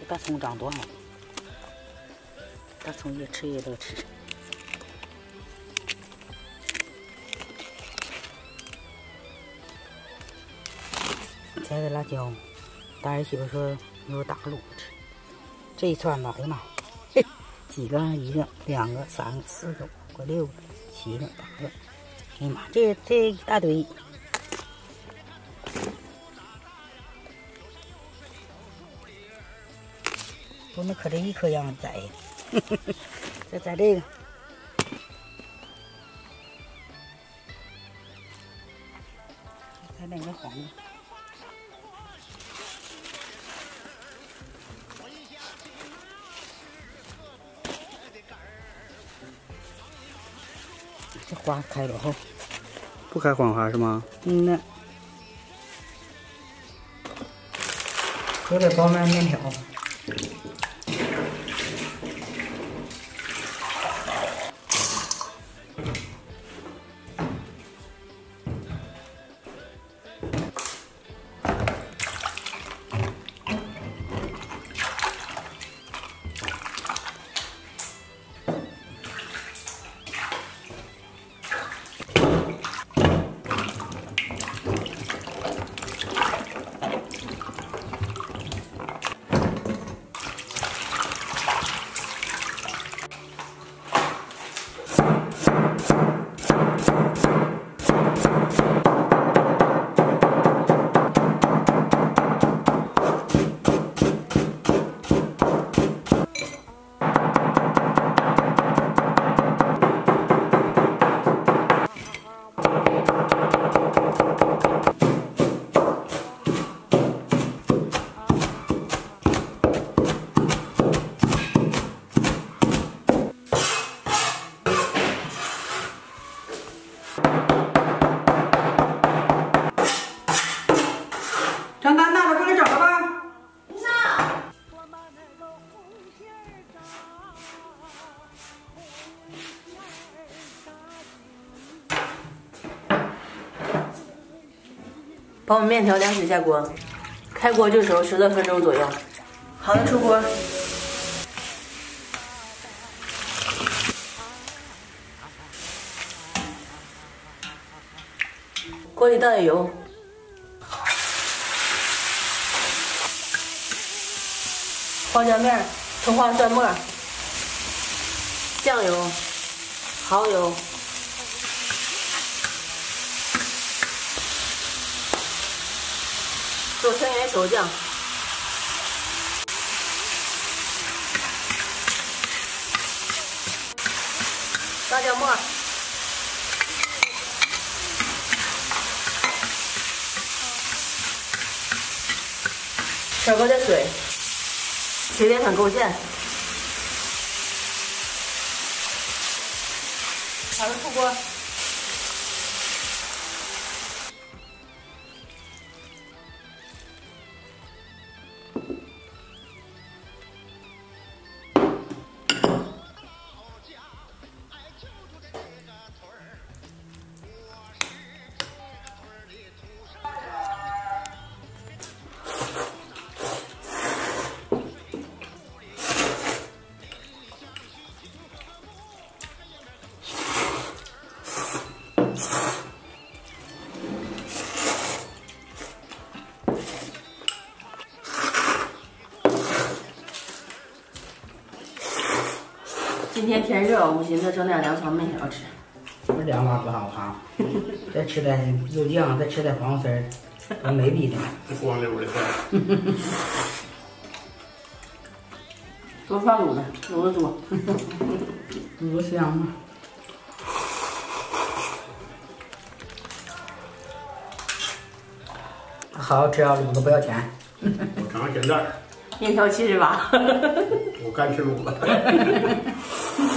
大葱长多好，大葱越吃越乐吃。摘的辣椒，大儿媳妇说给我打个卤子吃。这一串吧，哎呀妈，几个？一个、两个、三个、四个、5个、6个、7个、8个。哎呀妈，这一大堆。 我们可这一颗样摘，再摘这个，摘两个黄的。这花开了后， 不开黄花是吗？ 嗯呐，有点包面面条。 张丹，拿着过来找了吧。那。 把我们面条凉水下锅，开锅就熟10多分钟左右。好的，出锅。锅里倒点油。 花椒面、葱花蒜末、酱油、蚝油、做生元熟酱、辣椒末、小锅的水。 水点很勾芡，好了，出锅。今天天热，我寻思整点凉爽面条吃。 这凉瓜不好哈，再吃点肉酱，再吃点黄丝儿，都没比的。 光溜的菜。 多放卤的，卤的多。 卤香吗？好吃啊，卤子不要钱。 我尝尝咸淡。 面条78。 我干吃卤了。